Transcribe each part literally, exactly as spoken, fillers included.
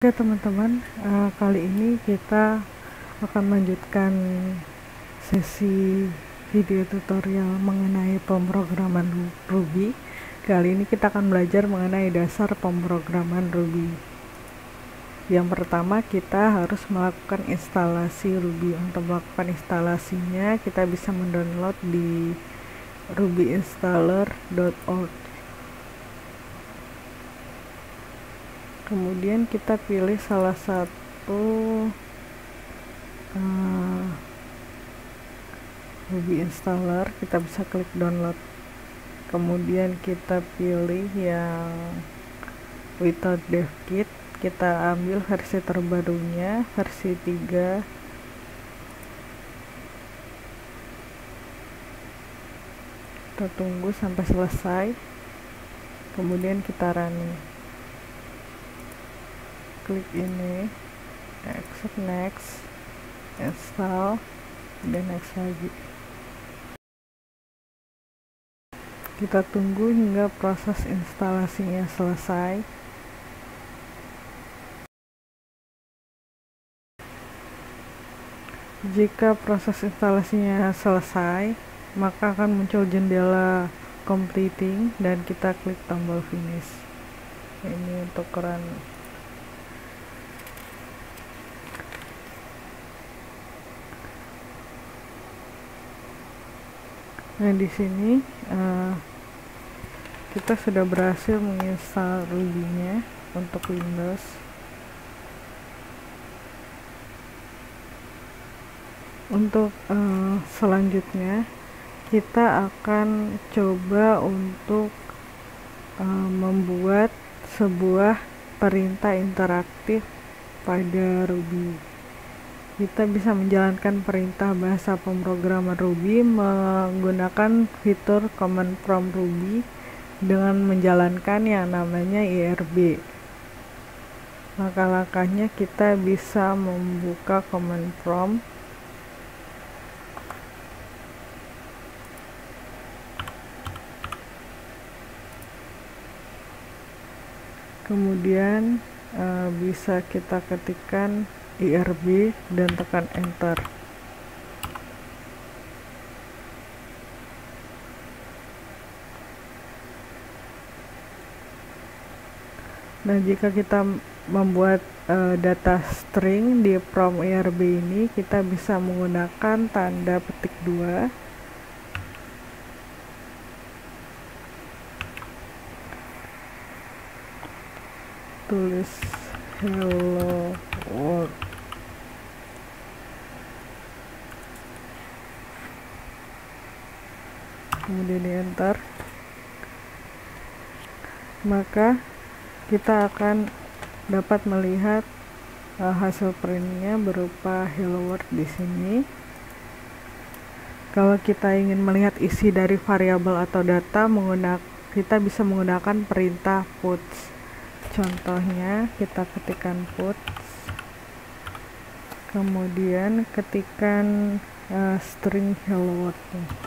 Oke teman-teman, uh, kali ini kita akan melanjutkan sesi video tutorial mengenai pemrograman Ruby. Kali ini kita akan belajar mengenai dasar pemrograman Ruby. Yang pertama, kita harus melakukan instalasi Ruby. Untuk melakukan instalasinya, kita bisa mendownload di ruby installer dot org. Kemudian kita pilih salah satu uh, Ruby installer, kita bisa klik download. Kemudian kita pilih yang without dev kit, kita ambil versi terbarunya, versi tiga. Kita tunggu sampai selesai, kemudian kita running. Klik ini, accept, next, install, dan next lagi. Kita tunggu hingga proses instalasinya selesai. Jika proses instalasinya selesai, maka akan muncul jendela completing dan kita klik tombol finish. Ini untuk run. Nah, di sini uh, kita sudah berhasil menginstal Ruby-nya untuk Windows. Untuk uh, selanjutnya kita akan coba untuk uh, membuat sebuah perintah interaktif pada Ruby. Kita bisa menjalankan perintah bahasa pemrograman Ruby menggunakan fitur command prompt Ruby dengan menjalankan yang namanya I R B. Langkah-langkahnya, kita bisa membuka command prompt, kemudian uh, bisa kita ketikkan I R B dan tekan enter. Nah, jika kita membuat uh, data string di prompt I R B ini, kita bisa menggunakan tanda petik dua. Tulis hello world. Kemudian di enter, maka kita akan dapat melihat uh, hasil printnya berupa hello world di sini. Kalau kita ingin melihat isi dari variabel atau data, menggunakan kita bisa menggunakan perintah puts. Contohnya, kita ketikkan puts, kemudian ketikkan uh, string hello world.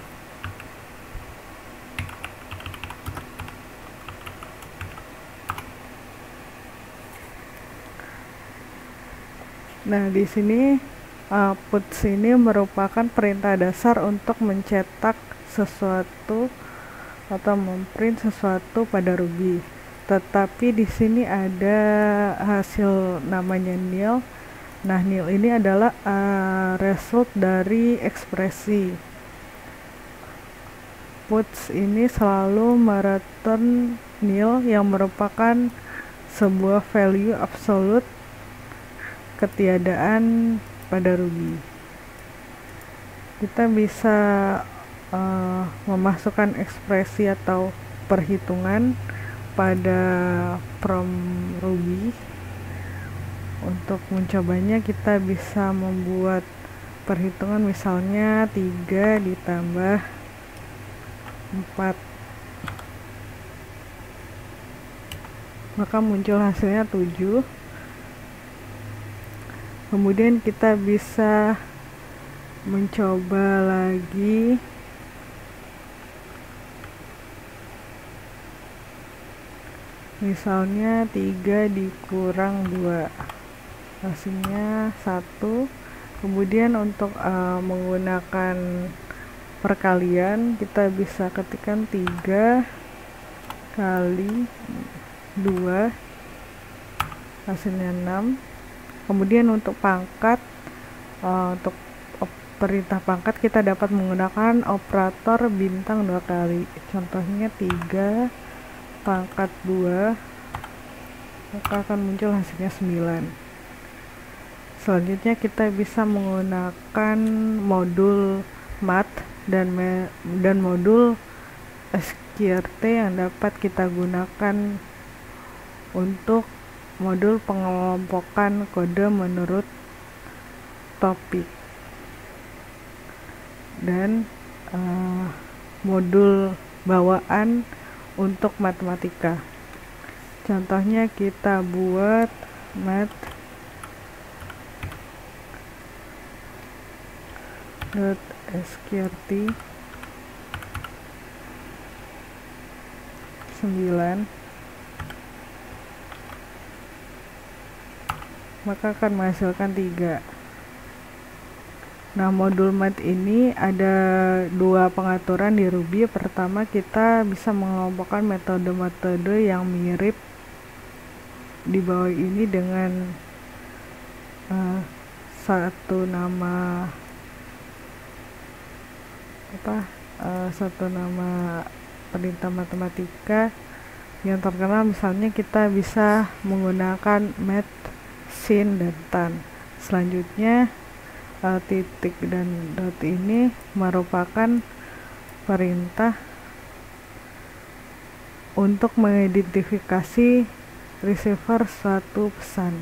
Nah, di sini uh, puts ini merupakan perintah dasar untuk mencetak sesuatu atau memprint sesuatu pada Ruby. Tetapi di sini ada hasil namanya nil. Nah, nil ini adalah uh, result dari ekspresi. Puts ini selalu mereturn nil yang merupakan sebuah value absolute ketiadaan pada Ruby. Kita bisa uh, memasukkan ekspresi atau perhitungan pada prompt Ruby. Untuk mencobanya, kita bisa membuat perhitungan, misalnya tiga ditambah empat, maka muncul hasilnya tujuh. Kemudian kita bisa mencoba lagi Misalnya tiga dikurang dua, hasilnya satu. Kemudian untuk uh, menggunakan perkalian, kita bisa ketikkan tiga kali dua, hasilnya enam. Kemudian untuk pangkat, uh, untuk perintah pangkat kita dapat menggunakan operator bintang dua kali. Contohnya tiga pangkat dua, maka akan muncul hasilnya sembilan. Selanjutnya kita bisa menggunakan modul mat dan me dan modul S Q R T yang dapat kita gunakan untuk modul pengelompokan kode menurut topik, dan uh, modul bawaan untuk matematika. Contohnya kita buat mat dot sqrt sembilan, maka akan menghasilkan tiga. Nah, modul mat ini ada dua pengaturan di Ruby. Pertama, kita bisa mengelompokkan metode-metode yang mirip di bawah ini dengan uh, satu nama apa uh, satu nama perintah matematika yang terkenal. Misalnya kita bisa menggunakan mat, sin, dan tan. Selanjutnya uh, titik dan dot ini merupakan perintah untuk mengidentifikasi receiver suatu pesan.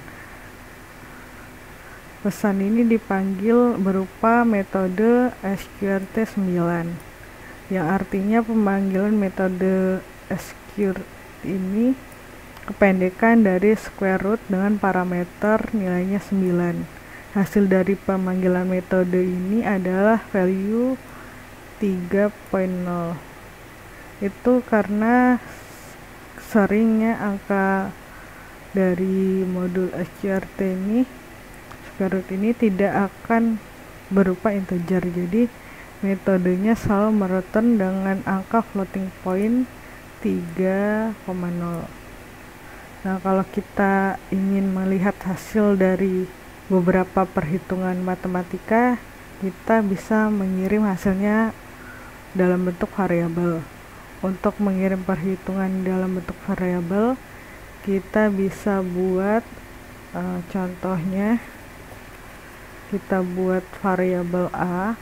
Pesan ini dipanggil berupa metode S Q R T sembilan, yang artinya pemanggilan metode S Q R T ini kependekan dari square root dengan parameter nilainya sembilan. Hasil dari pemanggilan metode ini adalah value tiga titik nol. Itu karena seringnya angka dari modul S Q R T ini square root ini tidak akan berupa integer, jadi metodenya selalu mereturn dengan angka floating point tiga koma nol. Nah, kalau kita ingin melihat hasil dari beberapa perhitungan matematika, kita bisa mengirim hasilnya dalam bentuk variabel. Untuk mengirim perhitungan dalam bentuk variabel, kita bisa buat uh, contohnya kita buat variabel A,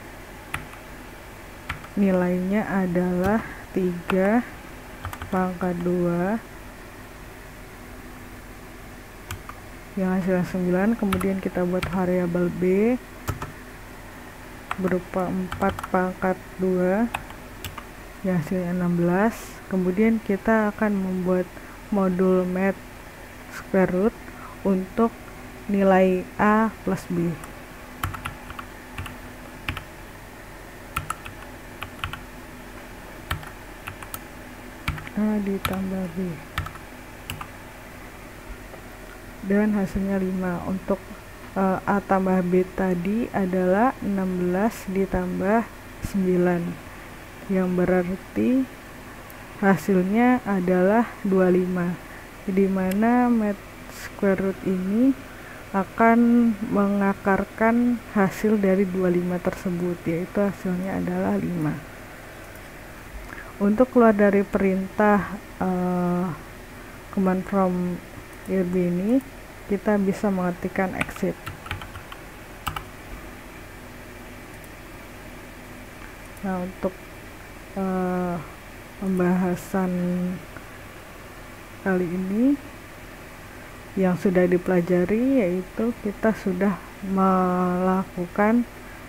nilainya adalah tiga pangkat dua yang hasilnya sembilan. Kemudian kita buat variabel B berupa empat pangkat dua yang hasilnya enam belas. Kemudian kita akan membuat modul mat square root untuk nilai A plus B. A ditambah B, dan hasilnya lima. Untuk uh, A tambah B tadi adalah enam belas ditambah sembilan, yang berarti hasilnya adalah dua puluh lima, di mana mat square root ini akan mengakarkan hasil dari dua puluh lima tersebut, yaitu hasilnya adalah lima. Untuk keluar dari perintah uh, command from I R B ini, kita bisa mengetikkan exit. Nah, untuk uh, pembahasan kali ini yang sudah dipelajari, yaitu kita sudah melakukan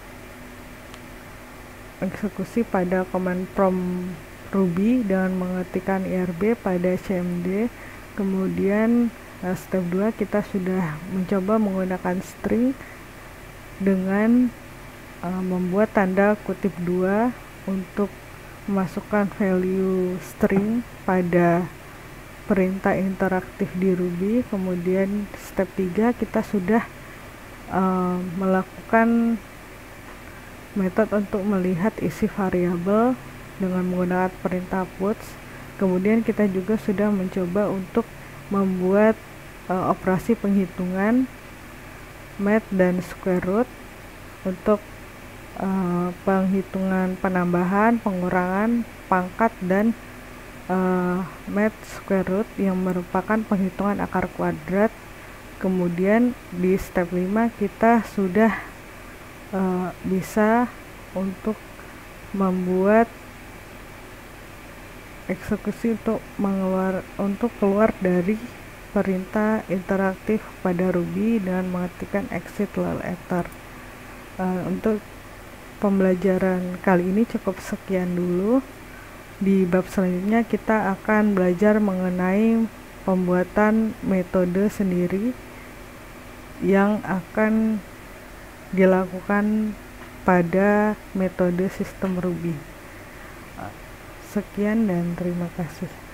eksekusi pada command prompt Ruby dengan mengetikkan I R B pada C M D. Kemudian uh, step dua, kita sudah mencoba menggunakan string dengan uh, membuat tanda kutip dua untuk memasukkan value string pada perintah interaktif di Ruby. Kemudian step tiga kita sudah uh, melakukan metode untuk melihat isi variabel dengan menggunakan perintah puts. Kemudian kita juga sudah mencoba untuk membuat uh, operasi penghitungan math dan square root untuk uh, penghitungan penambahan, pengurangan, pangkat, dan uh, math square root yang merupakan penghitungan akar kuadrat. Kemudian di step lima kita sudah uh, bisa untuk membuat eksekusi untuk mengeluar untuk keluar dari perintah interaktif pada Ruby dengan mengetikkan exit lalu enter. Uh, untuk pembelajaran kali ini cukup sekian dulu. Di bab selanjutnya kita akan belajar mengenai pembuatan metode sendiri yang akan dilakukan pada metode sistem Ruby. Sekian dan terima kasih.